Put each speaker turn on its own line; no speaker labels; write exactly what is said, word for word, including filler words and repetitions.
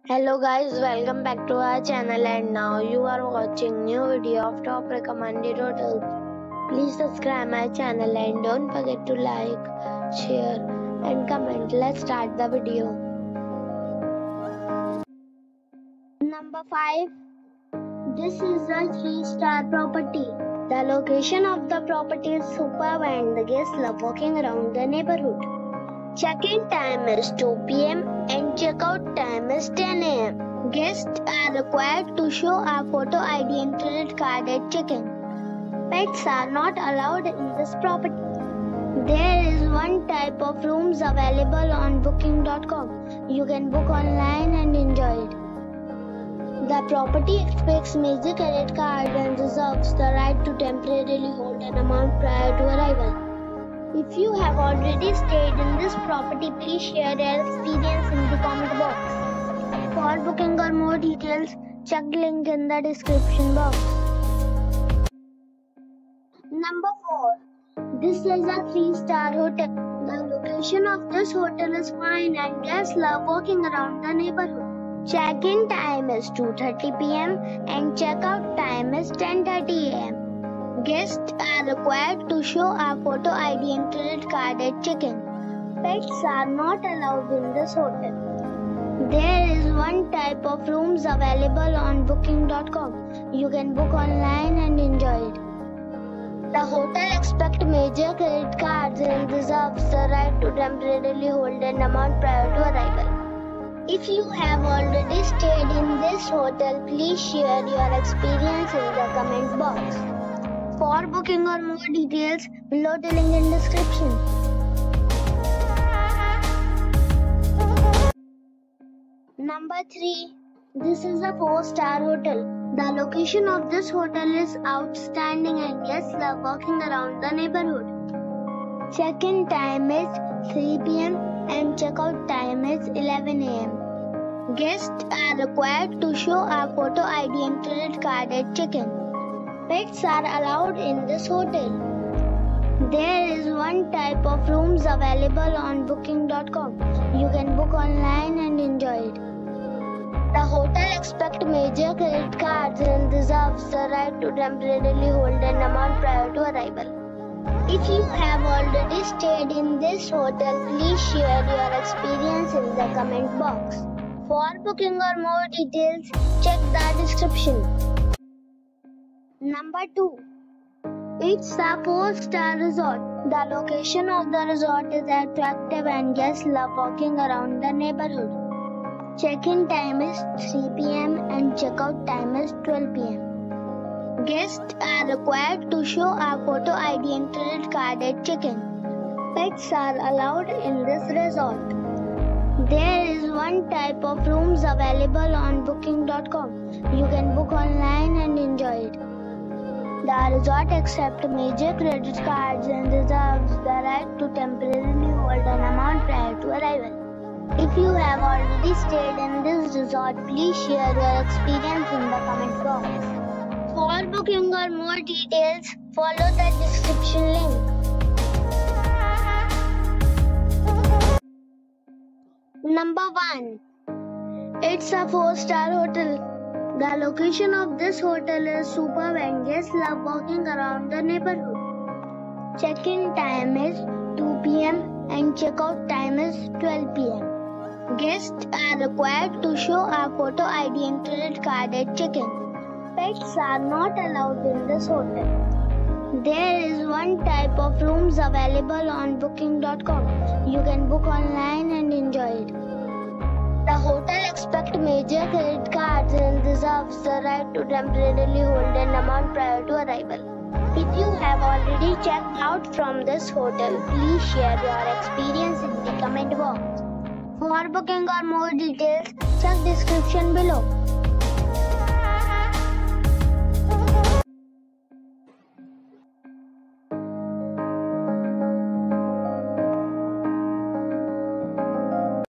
Hello guys, welcome back to our channel and now you are watching new video of top recommended hotels. Please subscribe my channel and don't forget to like, share and comment. Let's start the video. Number five. This is a three star property. The location of the property is superb and the guests love walking around the neighborhood. Check-in time is two p m and check-out time is ten a m Guests are required to show a photo I D and credit card at check-in. Pets are not allowed in this property. There is one type of rooms available on booking dot com. You can book online and enjoy it. The property expects major credit card and reserves the right to temporarily hold an amount prior to arrival. If you have already stayed in this property, please share your experience in the comment box. For booking or more details, check the link in the description box. Number four. This is a three star hotel. The location of this hotel is fine and guests love walking around the neighborhood. Check-in time is two thirty p m and check-out time is ten thirty a m Guests are required to show a photo I D and credit card at check-in. Pets are not allowed in this hotel. There is one type of rooms available on booking dot com. You can book online and enjoy it. The hotel expects major credit cards and reserves the right to temporarily hold an amount prior to arrival. If you have already stayed in this hotel, please share your experience in the comment box. For booking or more details, below the link in description. Number three. This is a four star hotel. The location of this hotel is outstanding and guests love walking around the neighborhood. Check-in time is three p m and check-out time is eleven a m Guests are required to show a photo I D and credit card at check-in. Pets are allowed in this hotel. There is one type of rooms available on booking dot com. You can book online and enjoy it. The hotel expects major credit cards and reserves the right to temporarily hold an amount prior to arrival. If you have already stayed in this hotel, please share your experience in the comment box. For booking or more details, check the description. Number two. It's a four star resort. The location of the resort is attractive and guests love walking around the neighborhood. Check-in time is three p m and check-out time is twelve p m Guests are required to show a photo I D and credit card at check-in. Pets are allowed in this resort. There is one type of rooms available on booking dot com. You can book online and enjoy it. The resort accepts major credit cards and reserves the right to temporarily hold an amount prior to arrival. If you have already stayed in this resort, please share your experience in the comment box. For booking or more details, follow the description link. Number one. It's a four star hotel. The location of this hotel is superb and guests love walking around the neighborhood. Check-in time is two p m and check-out time is twelve p m Guests are required to show a photo I D and credit card at check-in. Pets are not allowed in this hotel. There is one type of rooms available on booking dot com. You can book online and enjoy it. The hotel expects major credit cards and reserves the right to temporarily hold an amount prior to arrival. If you have already checked out from this hotel, please share your experience in the comment box. For booking or more details, check description below.